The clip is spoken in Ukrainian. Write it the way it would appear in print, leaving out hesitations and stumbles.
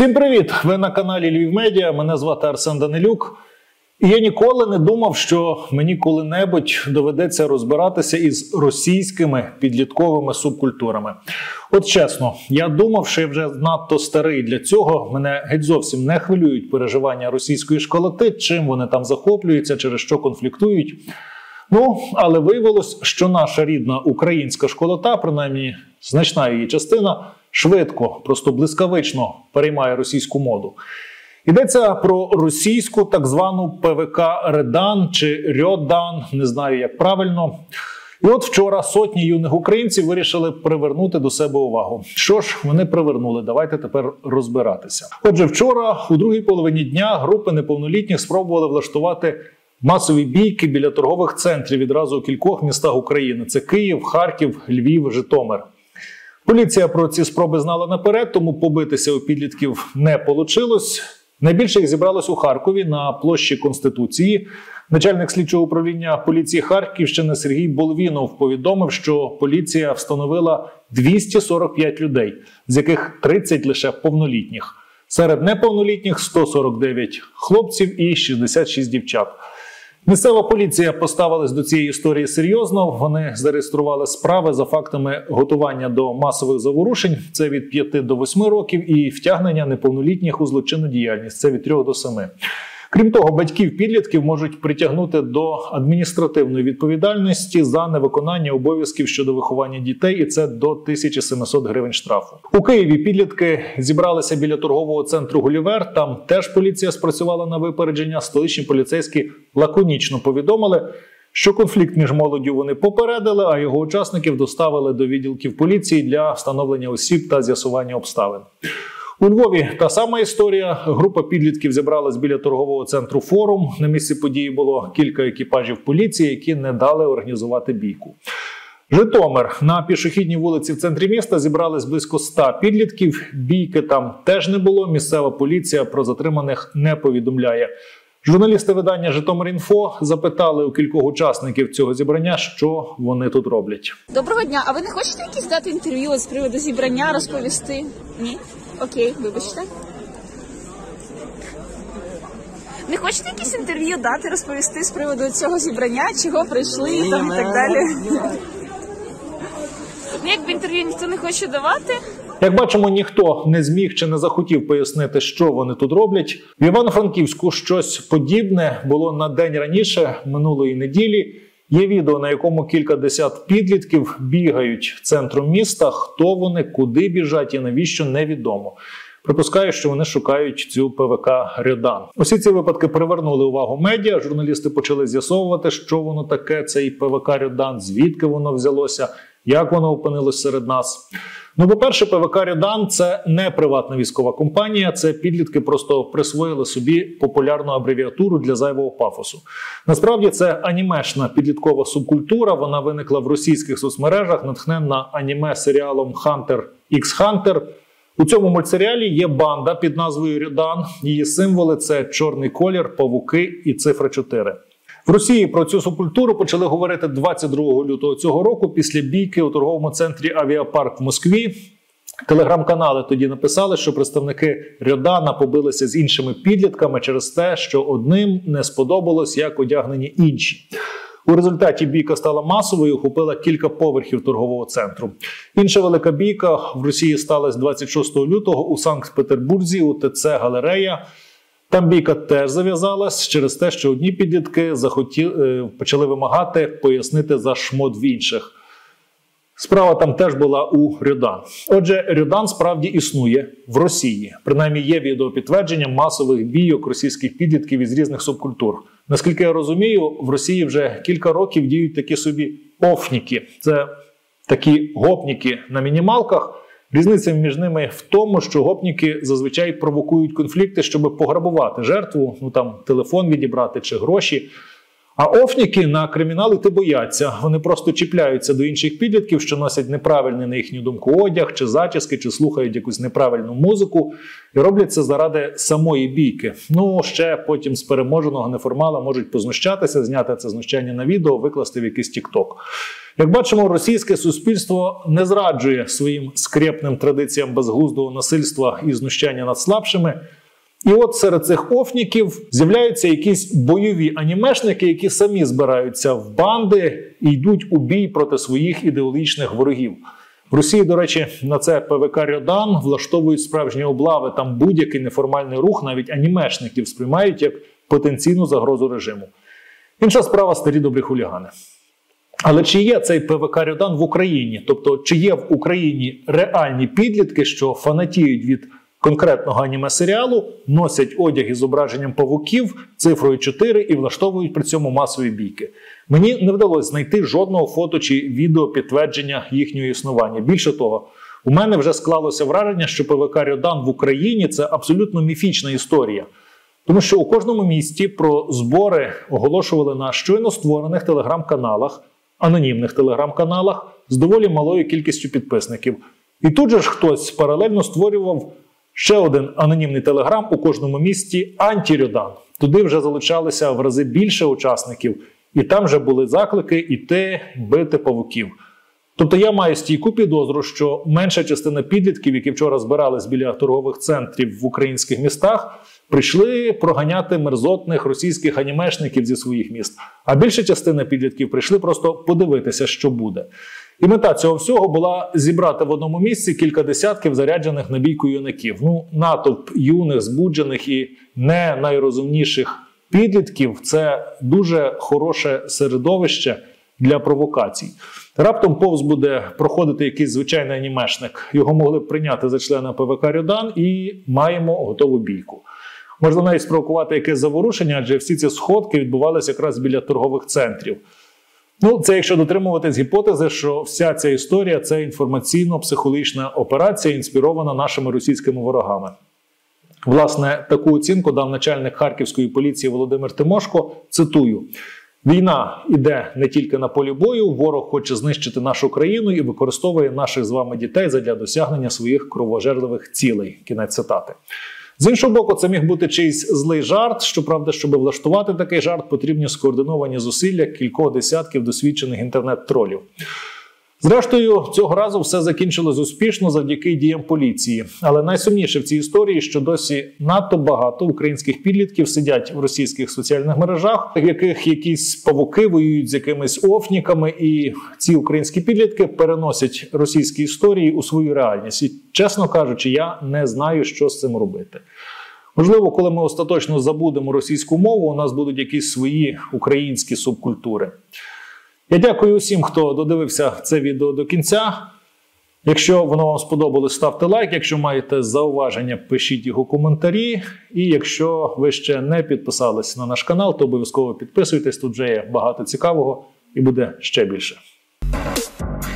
Всім привіт! Ви на каналі Львів Медіа, мене звати Арсен Данилюк. І я ніколи не думав, що мені коли-небудь доведеться розбиратися із російськими підлітковими субкультурами. От чесно, я думав, що я вже надто старий для цього, мене геть зовсім не хвилюють переживання російської школоти, чим вони там захоплюються, через що конфліктують. Але виявилось, що наша рідна українська школота, принаймні значна її частина, швидко, просто блискавично переймає російську моду. Йдеться про російську так звану ПВК Редан чи Рьодан, не знаю як правильно. І от вчора сотні юних українців вирішили привернути до себе увагу. Що ж вони привернули? Давайте тепер розбиратися. Отже, вчора у другій половині дня групи неповнолітніх спробували влаштувати масові бійки біля торгових центрів відразу у кількох містах України. Це Київ, Харків, Львів, Житомир. Поліція про ці спроби знала наперед, тому побитися у підлітків не вийшло. Найбільше їх зібралось у Харкові на площі Конституції. Начальник слідчого управління поліції Харківщини Сергій Болвінов повідомив, що поліція встановила 245 людей, з яких 30 лише повнолітніх. Серед неповнолітніх 149 хлопців і 66 дівчат. Місцева поліція поставилась до цієї історії серйозно. Вони зареєстрували справи за фактами готування до масових заворушень. Це від 5 до 8 років і втягнення неповнолітніх у злочинну діяльність. Це від 3 до 7. Крім того, батьків підлітків можуть притягнути до адміністративної відповідальності за невиконання обов'язків щодо виховання дітей, і це до 1700 гривень штрафу. У Києві підлітки зібралися біля торгового центру «Гулівер». Там теж поліція спрацювала на випередження. Столичні поліцейські лаконічно повідомили, що конфлікт між молоддю вони попередили, а його учасників доставили до відділків поліції для встановлення осіб та з'ясування обставин. У Львові та сама історія. Група підлітків зібралась біля торгового центру «Форум». На місці події було кілька екіпажів поліції, які не дали організувати бійку. Житомир. На пішохідній вулиці в центрі міста зібрались близько 100 підлітків. Бійки там теж не було. Місцева поліція про затриманих не повідомляє. Журналісти видання «Житомир.Інфо» запитали у кількох учасників цього зібрання, що вони тут роблять. Доброго дня. А ви не хочете якісь дати інтерв'ю з приводу зібрання, розповісти? Ні? Окей, вибачте. Не хочете якісь інтерв'ю дати, розповісти з приводу цього зібрання, чого прийшли і так далі? Якби інтерв'ю ніхто не хоче давати? Як бачимо, ніхто не зміг чи не захотів пояснити, що вони тут роблять. В Івано-Франківську щось подібне було на день раніше, минулої неділі. Є відео, на якому кілька десят підлітків бігають центром міста. Хто вони, куди біжать і навіщо – невідомо. Припускаю, що вони шукають цю ПВК Редан. Усі ці випадки привернули увагу медіа. Журналісти почали з'ясовувати, що воно таке, цей ПВК Редан, звідки воно взялося, як воно опинилось серед нас. По-перше, ПВК Редан – це не приватна військова компанія, це підлітки просто присвоїли собі популярну абревіатуру для зайвого пафосу. Насправді це анімешна підліткова субкультура, вона виникла в російських соцмережах, натхненна аніме-серіалом «Хантер ікс Хантер». У цьому мультсеріалі є банда під назвою Редан, її символи – це чорний колір, павуки і цифра 4. В Росії про цю субкультуру почали говорити 22 лютого цього року після бійки у торговому центрі «Авіапарк» в Москві. Телеграм-канали тоді написали, що представники Редана побилися з іншими підлітками через те, що одним не сподобалось, як одягнені інші. У результаті бійка стала масовою, охопила кілька поверхів торгового центру. Інша велика бійка в Росії сталася 26 лютого у Санкт-Петербурзі у ТЦ «Галерея». Там бійка теж зав'язалась через те, що одні підлітки почали вимагати пояснити за шмот в інших. Справа там теж була у Редан. Отже, Редан справді існує в Росії. Принаймні є відеопідтвердження масових бійок російських підлітків із різних субкультур. Наскільки я розумію, в Росії вже кілька років діють такі собі офніки. Це такі гопніки на мінімалках. Різниця між ними в тому, що гопніки зазвичай провокують конфлікти, щоб пограбувати жертву, телефон відібрати чи гроші. А офніки на кримінал іти бояться. Вони просто чіпляються до інших підлітків, що носять неправильний, на їхню думку, одяг, чи зачіски, чи слухають якусь неправильну музику. І роблять це заради самої бійки. Ну, ще потім з переможеного неформала можуть познущатися, зняти це знущання на відео, викласти в якийсь тік-ток. Як бачимо, російське суспільство не зраджує своїм скрєпним традиціям безглуздого насильства і знущання над слабшими. І от серед цих офніків з'являються якісь бойові анімешники, які самі збираються в банди і йдуть у бій проти своїх ідеологічних ворогів. В Росії, до речі, на це ПВК Рьодан влаштовують справжні облави, там будь-який неформальний рух, навіть анімешників, сприймають як потенційну загрозу режиму. Інша справа – старі добрі хулігани. Але чи є цей ПВК Рьодан в Україні? Тобто, чи є в Україні реальні підлітки, що фанатіють від конкретного аніме-серіалу, носять одяг із зображенням павуків, цифрою 4 і влаштовують при цьому масові бійки? Мені не вдалося знайти жодного фото чи відео підтвердження їхнього існування. Більше того, у мене вже склалося враження, що ПВК Рьодан в Україні – це абсолютно міфічна історія. Тому що у кожному місті про збори оголошували на щойно створених телеграм-каналах, анонімних телеграм-каналах з доволі малою кількістю підписників. І тут же ж хтось паралельно створював ще один анонімний телеграм у кожному місті «Анті-Рьодан». Туди вже залучалися в рази більше учасників, і там вже були заклики іти бити павуків. Тобто я маю стійку підозру, що менша частина підлітків, які вчора збирались біля торгових центрів в українських містах, прийшли проганяти мерзотних російських анімешників зі своїх міст. А більша частина підлітків прийшли просто подивитися, що буде. І мета цього всього була зібрати в одному місці кілька десятків заряджених на бійку юнаків. Ну, натовп юних, збуджених і не найрозумніших підлітків – це дуже хороше середовище для провокацій. Раптом повз буде проходити якийсь звичайний анімешник. Його могли б прийняти за члена ПВК Рьодан і маємо готову бійку. Можна навіть спровокувати якесь заворушення, адже всі ці сходки відбувалися якраз біля торгових центрів. Ну, це якщо дотримуватись гіпотези, що вся ця історія – це інформаційно-психологічна операція, інспірована нашими російськими ворогами. Власне, таку оцінку дав начальник Харківської поліції Володимир Тимошко, цитую: «Війна іде не тільки на полі бою, ворог хоче знищити нашу країну і використовує наших з вами дітей задля досягнення своїх кровожерливих цілей». Кінець цитати. З іншого боку, це міг бути чийсь злий жарт. Щоправда, щоб влаштувати такий жарт, потрібні скоординовані зусилля кількох десятків досвідчених інтернет-тролів. Зрештою, цього разу все закінчилось успішно завдяки діям поліції. Але найсумніше в цій історії, що досі надто багато українських підлітків сидять в російських соціальних мережах, в яких якісь павуки воюють з якимись офніками, і ці українські підлітки переносять російські історії у свою реальність. І, чесно кажучи, я не знаю, що з цим робити. Можливо, коли ми остаточно забудемо російську мову, у нас будуть якісь свої українські субкультури. Я дякую усім, хто додивився це відео до кінця. Якщо воно вам сподобалось, ставте лайк. Якщо маєте зауваження, пишіть їх у коментарі. І якщо ви ще не підписались на наш канал, то обов'язково підписуйтесь. Тут вже є багато цікавого і буде ще більше.